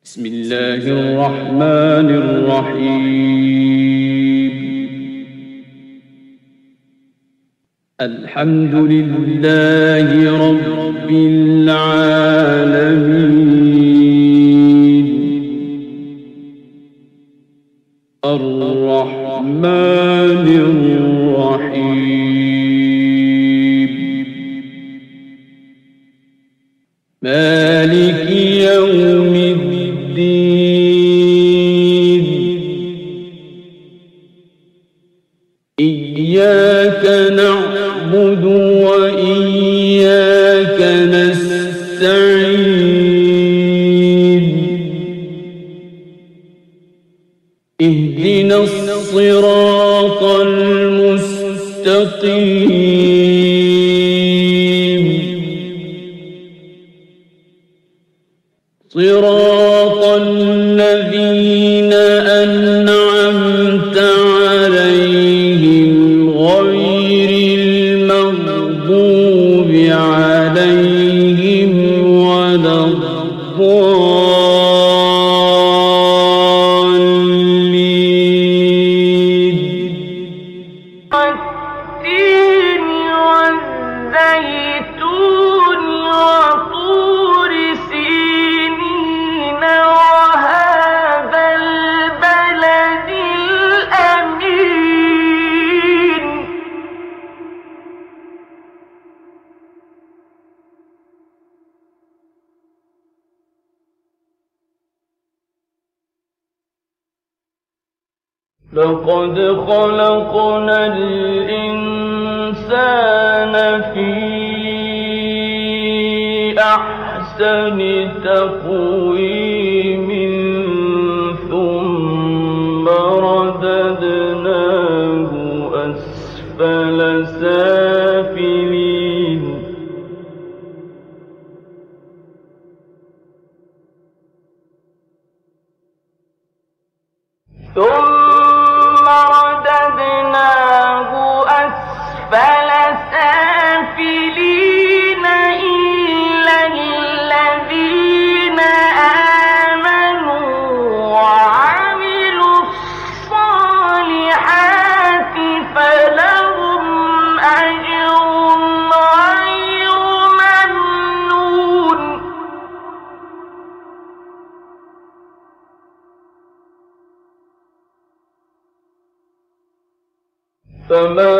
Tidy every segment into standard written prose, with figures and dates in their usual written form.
بسم الله الرحمن الرحيم. الحمد لله رب العالمين الرحمن الرحيم مالك يوم الدين إياك نعبد وإياك نستعين اهدنا الصراط المستقيم صراط الذين أنعمت عليهم غير المغضوب عليهم ولا الضالين. والتين والزيتون وطور سينين وهذا البلد الأمين. لقد خلقنا الإنسان في أحسن تقويم ثم رددناه أسفل سافلين. ثم رددناه أسفل سافلين إلا الذين آمنوا وعملوا الصالحات فلهم أجر غير ممنون. فما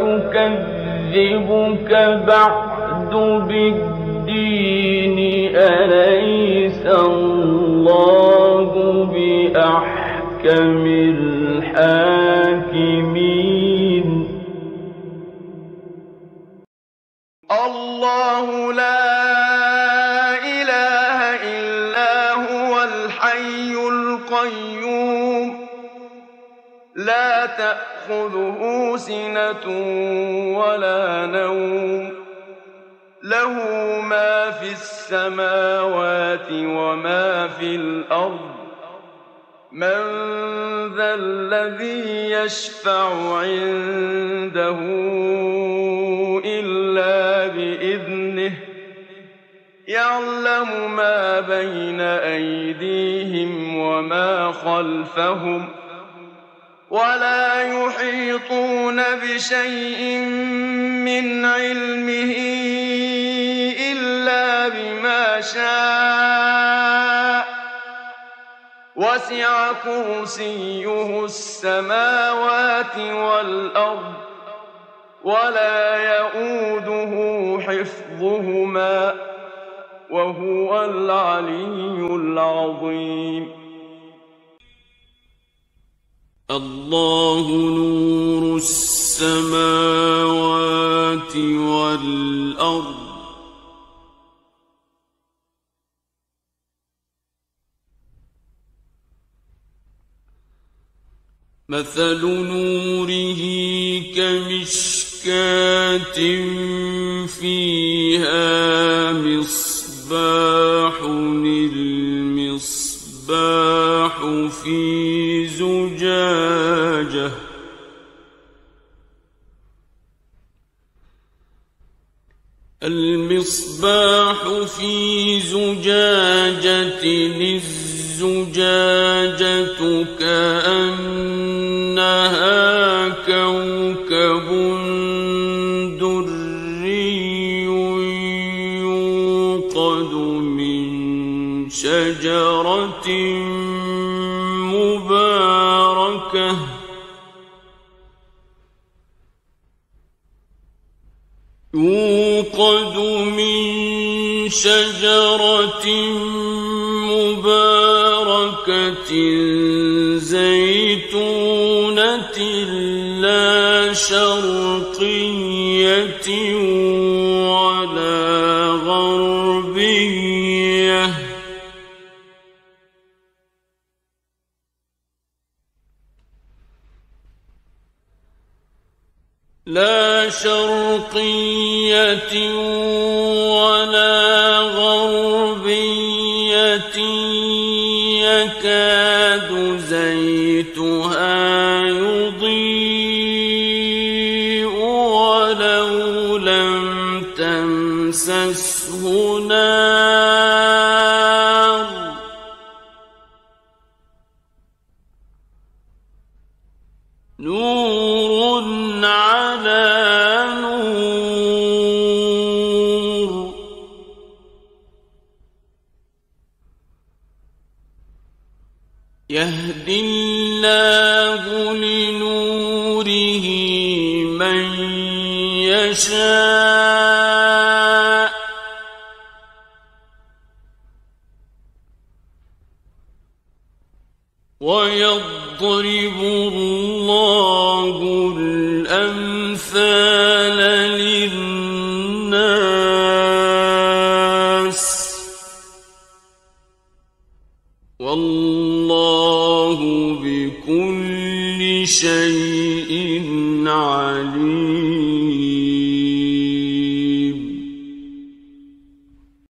يكذبك بعد بالدين أليس الله بأحكم الحاكمين. الله لا إله إلا هو الحي القيوم لا تأخذه سنة ولا نوم له ما في السماوات وما في الأرض من ذا الذي يشفع عنده إلا بإذنه يعلم ما بين أيديهم وما خلفهم ولا يحيطون بشيء من علمه إلا بما شاء وسع كرسيه السماوات والأرض ولا يئوده حفظهما وهو العلي العظيم. الله نور السماوات والأرض مثل نوره كمشكاة فيها مصباح المصباح في زجاجة المصباح في زجاجة الزجاجة كأنها كوكب دري يوقد من شجرة مباركة زيتونة لا شرقية ولا غربية يكاد زيتها يضيء ولو لم تمسسه نار نور على نور يهدي الله لنوره من يشاء ويضرب الله الأمثال للناس والله بكل شيء عليم